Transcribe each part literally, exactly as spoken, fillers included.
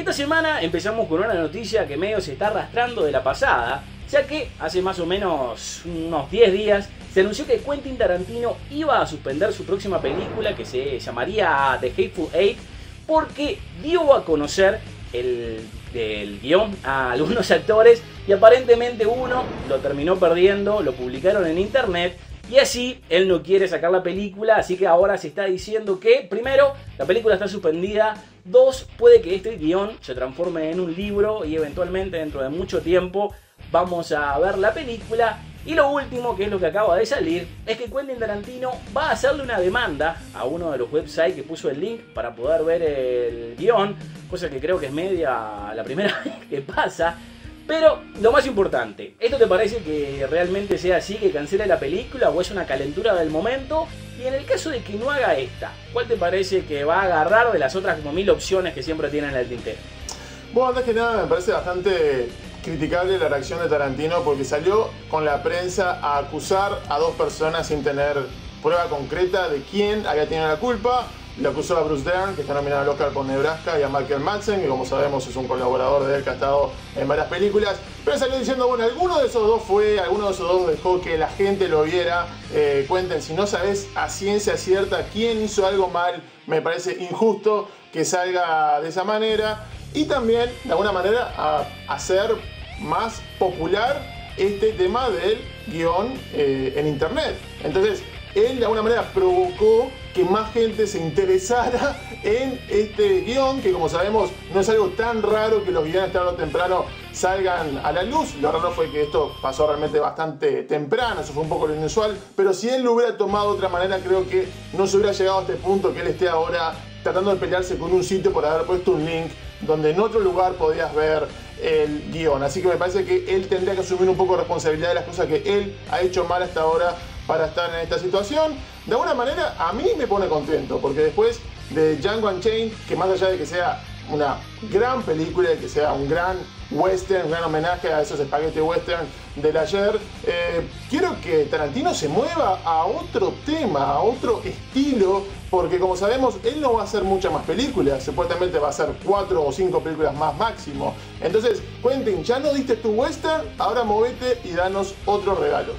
esta semana empezamos con una noticia que medio se está arrastrando de la pasada, ya que hace más o menos unos diez días se anunció que Quentin Tarantino iba a suspender su próxima película, que se llamaría The Hateful Eight, porque dio a conocer el, el guión a algunos actores y aparentemente uno lo terminó perdiendo, lo publicaron en internet. Y así, él no quiere sacar la película, así que ahora se está diciendo que, primero, la película está suspendida. Dos, puede que este guión se transforme en un libro y eventualmente dentro de mucho tiempo vamos a ver la película. Y lo último, que es lo que acaba de salir, es que Quentin Tarantino va a hacerle una demanda a uno de los websites que puso el link para poder ver el guión, cosa que creo que es media la primera vez que pasa. Pero lo más importante, ¿esto te parece que realmente sea así, que cancele la película o es una calentura del momento? Y en el caso de que no haga esta, ¿cuál te parece que va a agarrar de las otras como mil opciones que siempre tienen en el tintero? Bueno, antes que nada me parece bastante criticable la reacción de Tarantino porque salió con la prensa a acusar a dos personas sin tener prueba concreta de quién había tenido la culpa. Le acusó a Bruce Dern, que está nominado al Oscar por Nebraska, y a Michael Madsen, que como sabemos es un colaborador de él que ha estado en varias películas. Pero salió diciendo, bueno, alguno de esos dos fue, alguno de esos dos dejó que la gente lo viera. Eh, cuenten, si no sabes a ciencia cierta quién hizo algo mal, me parece injusto que salga de esa manera. Y también, de alguna manera, a hacer más popular este tema del guión eh, en internet. Entonces, él de alguna manera provocó que más gente se interesara en este guión, que como sabemos no es algo tan raro que los guiones tarde o temprano salgan a la luz. Lo raro fue que esto pasó realmente bastante temprano, eso fue un poco lo inusual, pero si él lo hubiera tomado de otra manera, creo que no se hubiera llegado a este punto que él esté ahora tratando de pelearse con un sitio por haber puesto un link donde en otro lugar podías ver el guión. Así que me parece que él tendría que asumir un poco de responsabilidad de las cosas que él ha hecho mal hasta ahora para estar en esta situación. De alguna manera a mí me pone contento, porque después de Django Unchained, que más allá de que sea una gran película, que sea un gran western, un gran homenaje a esos spaghetti western del ayer, eh, quiero que Tarantino se mueva a otro tema, a otro estilo, porque como sabemos él no va a hacer muchas más películas, supuestamente va a hacer cuatro o cinco películas más máximo. Entonces, Quentin, ya no diste tu western, ahora movete y danos otro regalo.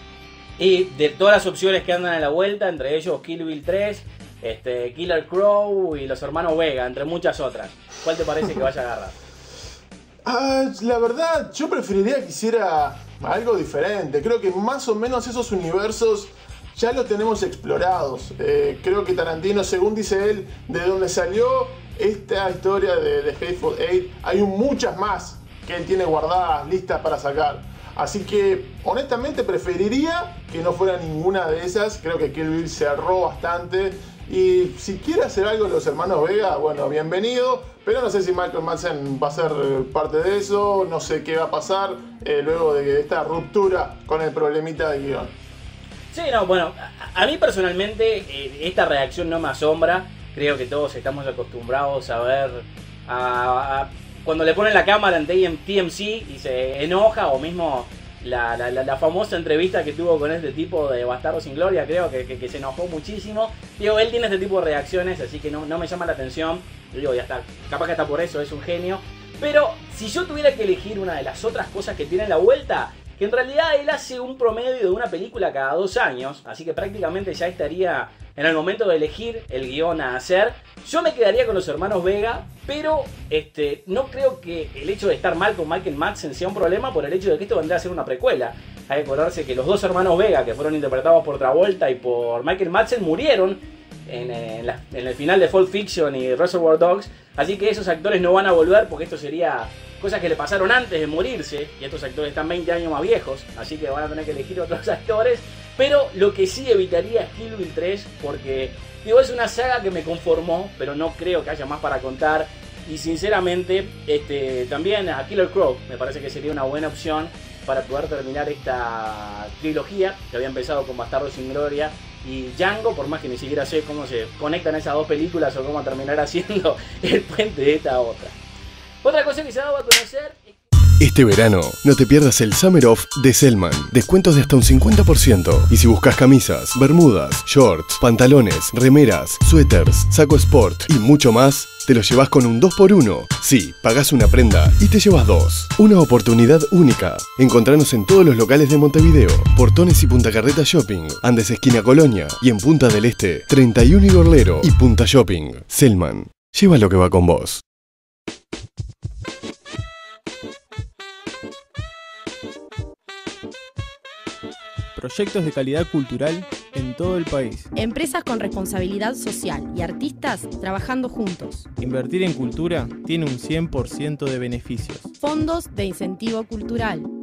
Y de todas las opciones que andan a la vuelta, entre ellos Kill Bill tres, este, Killer Crow y los hermanos Vega, entre muchas otras, ¿cuál te parece que vaya a agarrar? Ah, la verdad, yo preferiría que hiciera algo diferente. Creo que más o menos esos universos ya los tenemos explorados. Eh, creo que Tarantino, según dice él, de donde salió esta historia de The Hateful Eight, hay muchas más que él tiene guardadas, listas para sacar. Así que, honestamente, preferiría que no fuera ninguna de esas. Creo que Kill Bill cerró bastante. Y si quiere hacer algo de los hermanos Vega, bueno, bienvenido. Pero no sé si Michael Madsen va a ser parte de eso. No sé qué va a pasar eh, luego de esta ruptura con el problemita de guión. Sí, no, bueno, a, a mí personalmente eh, esta reacción no me asombra. Creo que todos estamos acostumbrados a ver a... a cuando le ponen la cámara en T M C y se enoja, o mismo la, la, la, la famosa entrevista que tuvo con este tipo de Bastardo sin Gloria, creo que, que, que se enojó muchísimo. Digo, él tiene este tipo de reacciones, así que no, no me llama la atención. Digo, ya está, capaz que hasta por eso es un genio. Pero si yo tuviera que elegir una de las otras cosas que tiene la vuelta, que en realidad él hace un promedio de una película cada dos años, así que prácticamente ya estaría en el momento de elegir el guión a hacer, yo me quedaría con los hermanos Vega, pero este, no creo que el hecho de estar mal con Michael Madsen sea un problema por el hecho de que esto vendría a ser una precuela. Hay que acordarse que los dos hermanos Vega, que fueron interpretados por Travolta y por Michael Madsen, murieron en, en, la, en el final de Pulp Fiction y Reservoir Dogs, así que esos actores no van a volver porque esto sería cosas que le pasaron antes de morirse, y estos actores están veinte años más viejos, así que van a tener que elegir otros actores. Pero lo que sí evitaría es Kill Bill tres, porque digo, es una saga que me conformó, pero no creo que haya más para contar. Y sinceramente, este, también a Killer Crow me parece que sería una buena opción para poder terminar esta trilogía que había empezado con Bastardo sin Gloria y Django, por más que ni siquiera sé cómo se conectan esas dos películas o cómo terminar haciendo el puente de esta otra. Otra cosa que se ha dado a conocer es... Este verano, no te pierdas el Summer Off de Selman. Descuentos de hasta un cincuenta por ciento. Y si buscas camisas, bermudas, shorts, pantalones, remeras, suéteres, saco sport y mucho más, te lo llevas con un dos por uno. Sí, pagás una prenda y te llevas dos. Una oportunidad única. Encontranos en todos los locales de Montevideo, Portones y Punta Carreta Shopping, Andes esquina Colonia y en Punta del Este, treinta y uno y Gorlero y Punta Shopping. Selman, lleva lo que va con vos. Proyectos de calidad cultural en todo el país. Empresas con responsabilidad social y artistas trabajando juntos. Invertir en cultura tiene un cien por ciento de beneficios. Fondos de incentivo cultural.